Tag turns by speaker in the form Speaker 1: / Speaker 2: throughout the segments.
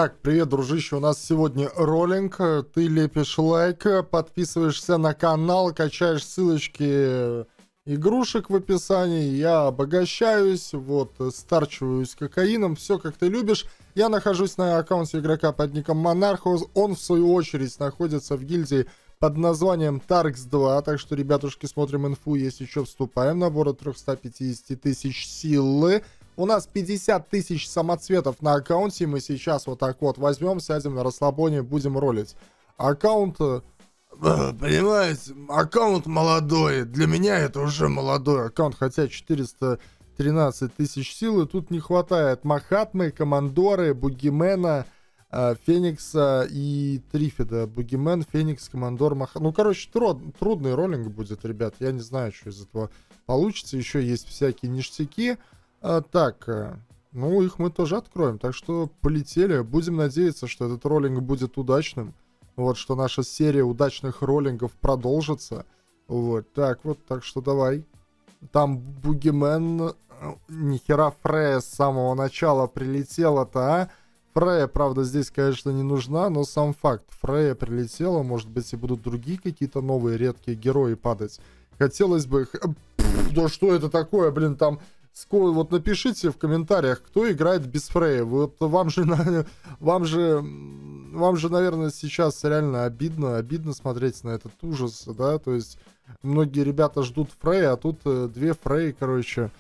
Speaker 1: Так, привет, дружище, у нас сегодня роллинг, ты лепишь лайк, подписываешься на канал, качаешь ссылочки игрушек в описании, я обогащаюсь, вот, старчиваюсь кокаином, все как ты любишь. Я нахожусь на аккаунте игрока под ником Монархус, он в свою очередь находится в гильдии под названием Tarks 2, так что, ребятушки, смотрим инфу, если еще вступаем, набор от 350 тысяч силы. У нас 50 тысяч самоцветов на аккаунте, и мы сейчас вот так вот возьмем, сядем на расслабоне, будем ролить. Аккаунт, понимаете, аккаунт молодой, для меня это уже молодой аккаунт, хотя 413 тысяч силы, тут не хватает Махатмы, Командоры, Бугимена, Феникса и Трифида. Бугимен, Феникс, Командор, Махатма. Ну, короче, трудный роллинг будет, ребят, я не знаю, что из этого получится, еще есть всякие ништяки. Так, ну их мы тоже откроем, так что полетели. Будем надеяться, что этот роллинг будет удачным. Вот, что наша серия удачных роллингов продолжится. Вот, так вот, так что давай. Там Бугимен, нихера Фрея с самого начала прилетела-то, а? Фрея, правда, здесь, конечно, не нужна, но сам факт. Фрея прилетела, может быть, и будут другие какие-то новые редкие герои падать. Хотелось бы... Да что это такое, блин, там... Вот напишите в комментариях, кто играет без Фрея. Вот вам же, наверное, сейчас реально обидно смотреть на этот ужас, да, то есть многие ребята ждут Фрея, а тут две Фреи, короче.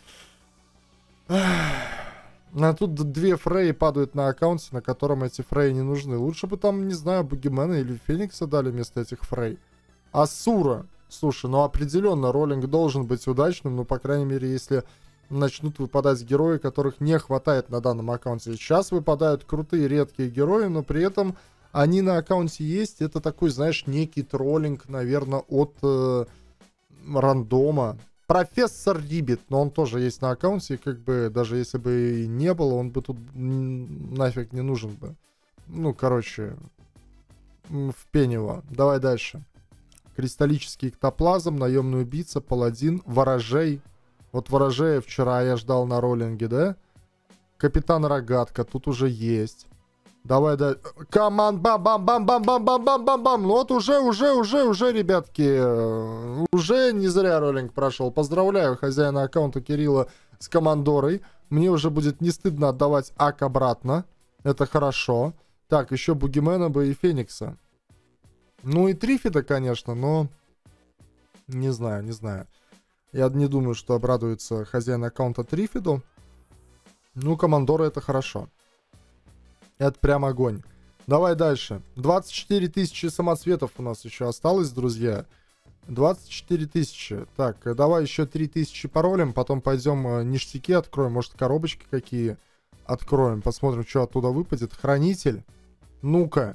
Speaker 1: А тут две Фреи падают на аккаунте, на котором эти Фреи не нужны. Лучше бы там, не знаю, Бугимена или Феникса дали вместо этих Фрей. Асура. Слушай, ну определенно роллинг должен быть удачным, ну, по крайней мере, если... начнут выпадать герои, которых не хватает на данном аккаунте. Сейчас выпадают крутые редкие герои, но при этом они на аккаунте есть. Это такой, знаешь, некий троллинг, наверное, от рандома. Профессор Риббит, но он тоже есть на аккаунте, и как бы даже если бы и не было, он бы тут нафиг не нужен бы. Ну, короче, в пенево. Давай дальше. Кристаллический эктоплазм, наемный убийца, паладин, ворожей. Вот ворожея вчера я ждал на роллинге, да? Капитан Рогатка тут уже есть. Давай, да. Команд, бам-бам-бам-бам-бам-бам-бам-бам-бам. Ну вот уже, ребятки. Уже не зря роллинг прошел. Поздравляю хозяина аккаунта Кирилла с командорой. Мне уже будет не стыдно отдавать ак обратно. Это хорошо. Так, еще Бугимена бы и Феникса. Ну и Трифида, конечно, но... Не знаю. Я не думаю, что обрадуется хозяин аккаунта Трифиду. Ну, командоры это хорошо. Это прям огонь. Давай дальше. 24 тысячи самоцветов у нас еще осталось, друзья. 24 тысячи. Так, давай еще 3 тысячи паролем. Потом пойдем ништяки откроем. Может, коробочки какие откроем. Посмотрим, что оттуда выпадет. Хранитель. Ну-ка.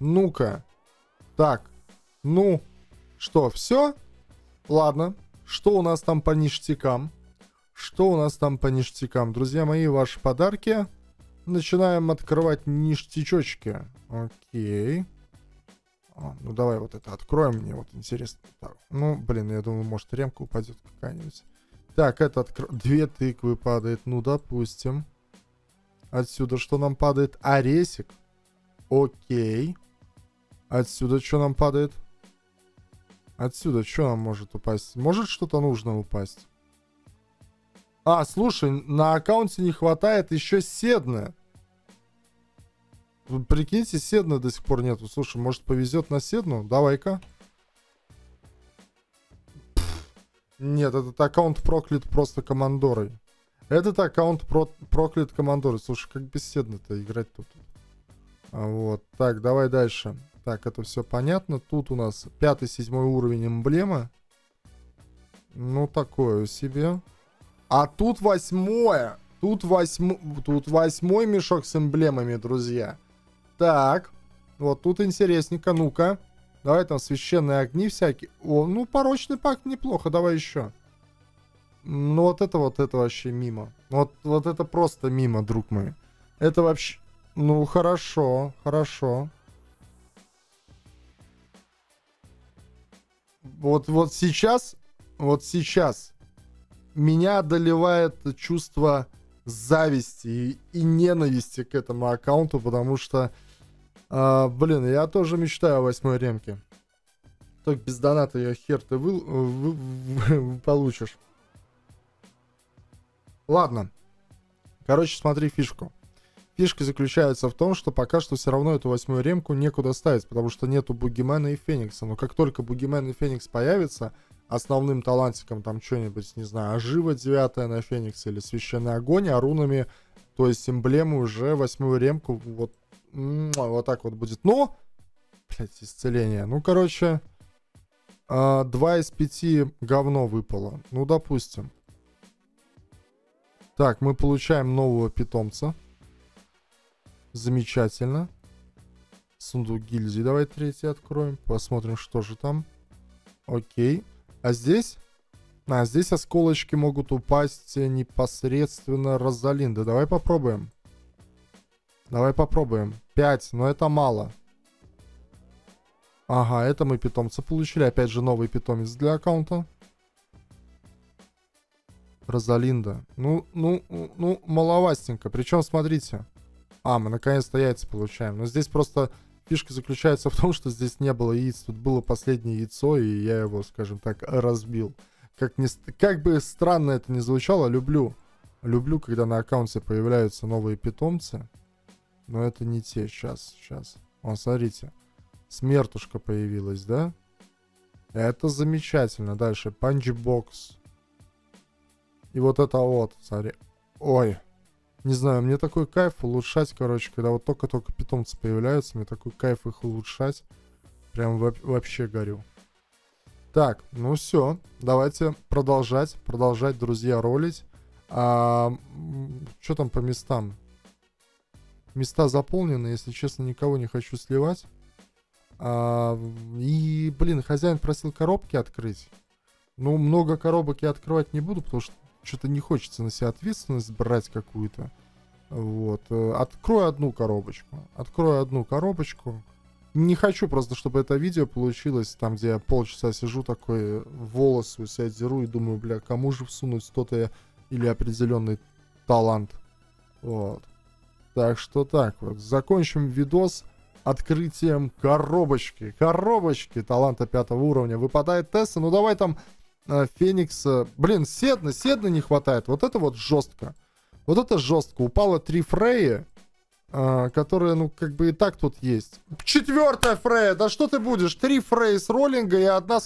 Speaker 1: Так. Ну. Что, все? Ладно. Что у нас там по ништякам? Друзья мои, ваши подарки. Начинаем открывать ништячочки. Окей. Ну, давай вот это откроем. Мне вот интересно. Так, ну, блин, я думаю, может, ремка упадет какая-нибудь. Так, это откроем. 2 тыквы падает. Ну, допустим. Отсюда что нам падает? Оресик. Окей. Отсюда что нам падает? Отсюда что нам может упасть? Может что-то нужно упасть? А, слушай, на аккаунте не хватает еще Седна. Прикиньте, Седна до сих пор нету. Слушай, может повезет на Седну? Давай-ка. Нет, этот аккаунт проклят просто командорой. Этот аккаунт проклят командорой. Слушай, как без Седна-то играть тут? Вот, так, давай дальше. Так, это все понятно. Тут у нас 5-7 уровень эмблема. Ну, такое себе. А тут 8-е. Тут 8-й мешок с эмблемами, друзья. Так. Вот тут интересненько. Ну-ка. Давай там священные огни всякие. О, ну, порочный пакт неплохо. Давай еще. Ну, вот это вообще мимо. Вот это просто мимо, друг мой. Это вообще... Ну, хорошо. Вот сейчас меня одолевает чувство зависти и ненависти к этому аккаунту, потому что, блин, я тоже мечтаю о 8-й ремке. Только без доната я хер ты получишь. Ладно. Короче, смотри фишку. Фишка заключается в том, что пока что все равно эту 8-ю ремку некуда ставить, потому что нету Бугимена и Феникса. Но как только Бугимен и Феникс появятся, основным талантиком там что-нибудь, не знаю, ожива 9 на Фениксе или священный огонь, а рунами, то есть эмблемы уже 8-ю ремку вот так вот будет. Но, блять, исцеление. Ну, короче, 2 из 5 говно выпало. Ну, допустим. Так, мы получаем нового питомца. Замечательно. Сундук гильдии. Давай 3-й откроем. Посмотрим, что же там. Окей. А здесь? Здесь осколочки могут упасть непосредственно Розалинда. Давай попробуем. Давай попробуем. 5, но это мало. Ага, это мы питомца получили. Опять же новый питомец для аккаунта. Розалинда. Ну, маловастенько. Причем, смотрите. Мы наконец-то яйца получаем. Но здесь просто фишка заключается в том, что здесь не было яиц. Тут было последнее яйцо, и я его, скажем так, разбил. Как бы странно это ни звучало, люблю, когда на аккаунте появляются новые питомцы. Но это не те. Сейчас. Вон, смотрите. Смертушка появилась, да? Это замечательно. Дальше. Панчбокс. И вот это вот. Смотри. Ой. Не знаю, мне такой кайф улучшать, короче, когда вот только-только питомцы появляются, мне такой кайф их улучшать. Прям вообще горю. Так, ну все, давайте продолжать, друзья, ролить. Что там по местам? Места заполнены, если честно, никого не хочу сливать. И, блин, хозяин просил коробки открыть. Ну, много коробок я открывать не буду, потому что что-то не хочется на себя ответственность брать какую-то. Вот. Открою одну коробочку. Не хочу просто, чтобы это видео получилось, там, где я полчаса сижу такой, волосы у себя деру и думаю, бля, кому же всунуть то-то или определенный талант. Вот. Так что так вот. Закончим видос открытием коробочки. Таланта 5 уровня. Выпадает Тесса. Ну, давай там... Феникса. Блин, Седна не хватает. Вот это вот жестко. Вот это жестко. Упало 3 Фреи, которые, ну, как бы и так тут есть. 4-я Фрея. Да что ты будешь? 3 Фреи с роллинга и одна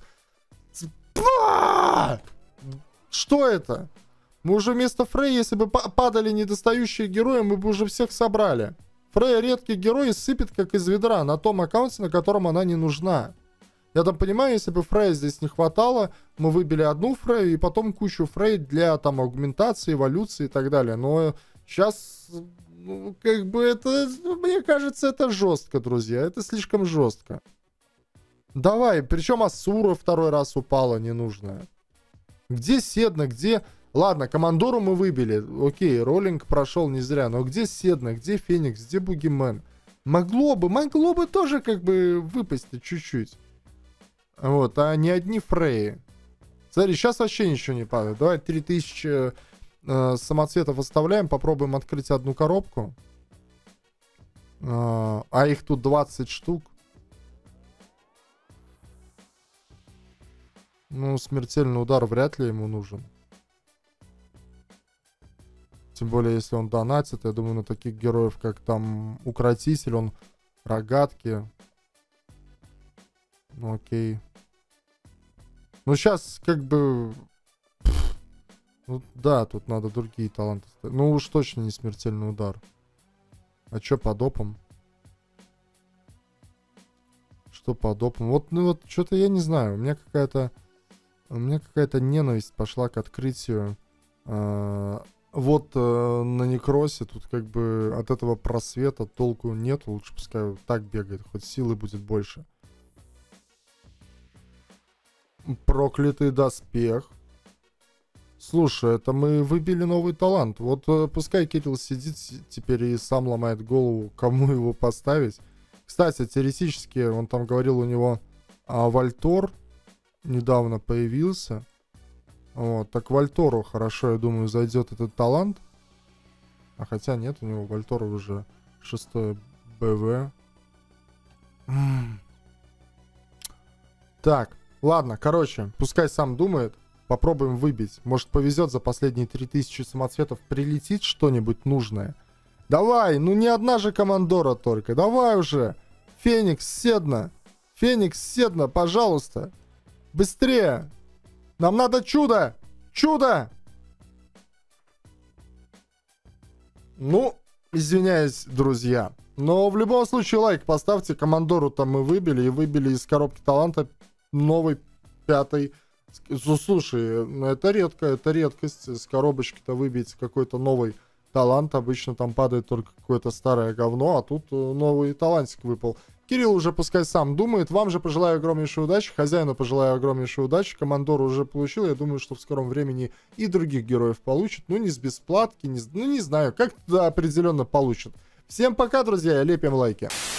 Speaker 1: Что это? Мы уже вместо Фреи, если бы падали недостающие герои, мы бы уже всех собрали. Фрея редкий герой и сыпет как из ведра на том аккаунте, на котором она не нужна. Я там понимаю, если бы Фрей здесь не хватало, мы выбили одну Фрею и потом кучу Фрей для там аугментации, эволюции и так далее. Но сейчас, ну, как бы это, мне кажется, это жестко, друзья. Это слишком жестко. Давай, причем Асура 2-й раз упала ненужная. Где Седна, где... Ладно, Командору мы выбили. Окей, роллинг прошел не зря. Но где Седна, где Феникс, где Бугимен? Могло бы тоже как бы выпасть чуть-чуть. Вот, а не одни Фреи. Смотри, сейчас вообще ничего не падает. Давай 3000 самоцветов оставляем. Попробуем открыть одну коробку. А их тут 20 штук. Ну, смертельный удар вряд ли ему нужен. Тем более, если он донатит. Я думаю, на таких героев, как там Укротитель, он рогатки. Ну, окей. Ну, сейчас как бы... Ну, да, тут надо другие таланты. Ну, уж точно не смертельный удар. А чё по допам? Что по допам? Вот, ну, вот, что-то я не знаю. У меня какая-то ненависть пошла к открытию. Вот на Некросе тут как бы от этого просвета толку нет. Лучше пускай так бегает. Хоть силы будет больше. Проклятый доспех. Слушай, это мы выбили новый талант. Вот пускай Кирилл сидит теперь и сам ломает голову, кому его поставить. Кстати, теоретически, он там говорил, у него Вальтор недавно появился. Вот, так Вальтору хорошо, я думаю, зайдет этот талант. А хотя нет, у него Вольтора уже 6 БВ. Так, ладно, короче, пускай сам думает. Попробуем выбить. Может, повезет, за последние 3000 самоцветов прилетит что-нибудь нужное. Давай, ну не одна же командора только. Давай уже. Феникс, Седна. Феникс, Седна, пожалуйста. Быстрее. Нам надо чудо. Чудо. Ну, извиняюсь, друзья. Но в любом случае лайк поставьте. Командору-то мы выбили. И выбили из коробки таланта новый 5-й. Слушай, ну это редкость. С коробочки-то выбить какой-то новый талант. Обычно там падает только какое-то старое говно, а тут новый талантик выпал. Кирилл уже пускай сам думает. Вам же пожелаю огромнейшей удачи. Хозяину пожелаю огромнейшей удачи. Командор уже получил. Я думаю, что в скором времени и других героев получит. Ну, не с бесплатки, ну, не знаю. Как-то определенно получит. Всем пока, друзья. Лепим лайки.